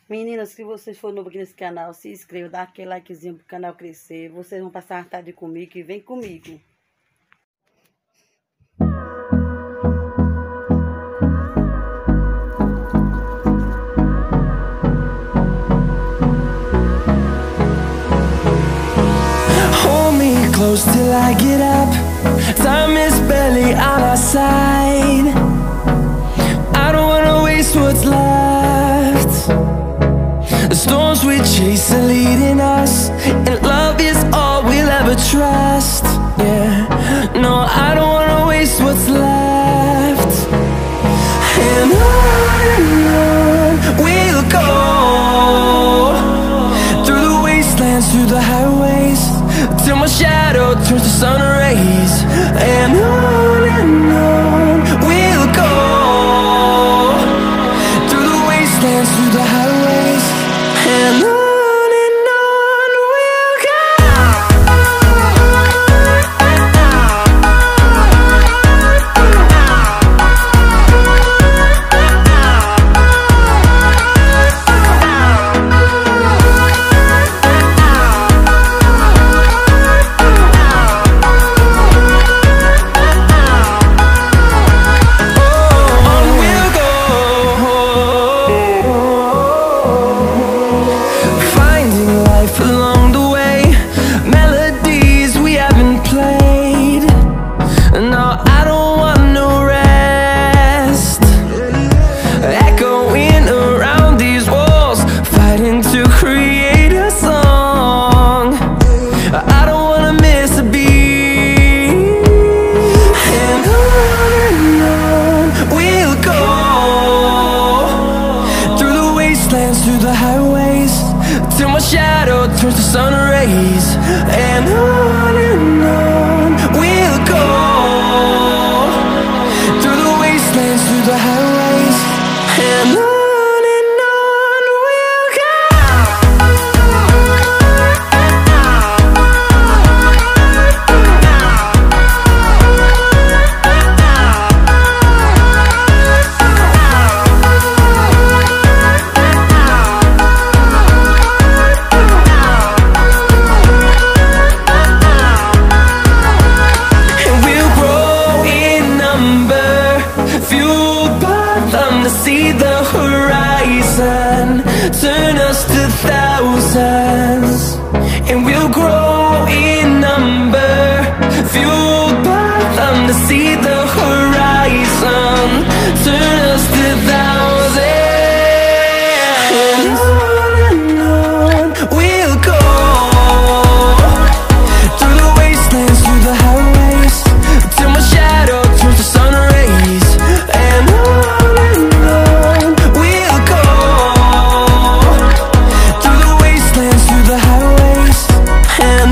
Meninas, se vocês for novo aqui nesse canal, se inscreva, dá aquele likezinho pro canal crescer. Vocês vão passar uma tarde comigo e vem comigo. Hold me close till I get up. Time is barely on our side. I don't wanna waste what's left. The storms we chase are leading us, and love is all we'll ever trust. Yeah, no, I don't wanna waste what's left. And on we'll go, through the wastelands, through the highways, till my shadow turns to sun rays. And on we'll go, through the wastelands, through the highways, and on we'll go. Along the way, melodies we haven't played. No, I don't want no rest. Echoing around these walls, fighting to create a song. I don't wanna miss a beat. And on we'll go, through the wastelands, through the highways, till my shadow turns to sun rays. And on we'll go, through the wastelands, through the highways, and on we'll go. See the horizon, turn us to thousands, and we'll grow in number, fueled by them to see the horizon, turn us to thousands, and on we'll go, through the wastelands, through the highways, till my shadow turns to sun rays. And and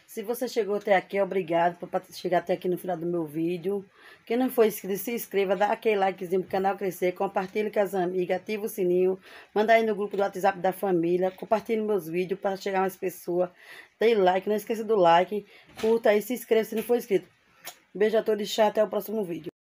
Se você chegou até aqui, obrigado por chegar até aqui no final do meu vídeo. Quem não for inscrito, se inscreva, dá aquele likezinho pro canal crescer, compartilhe com as amigas, ativa o sininho, manda aí no grupo do WhatsApp da família, compartilhe meus vídeos para chegar mais pessoas. Dê like, não esqueça do like, curta aí, se inscreva se não for inscrito. Beijo a todos e tchau, até o próximo vídeo.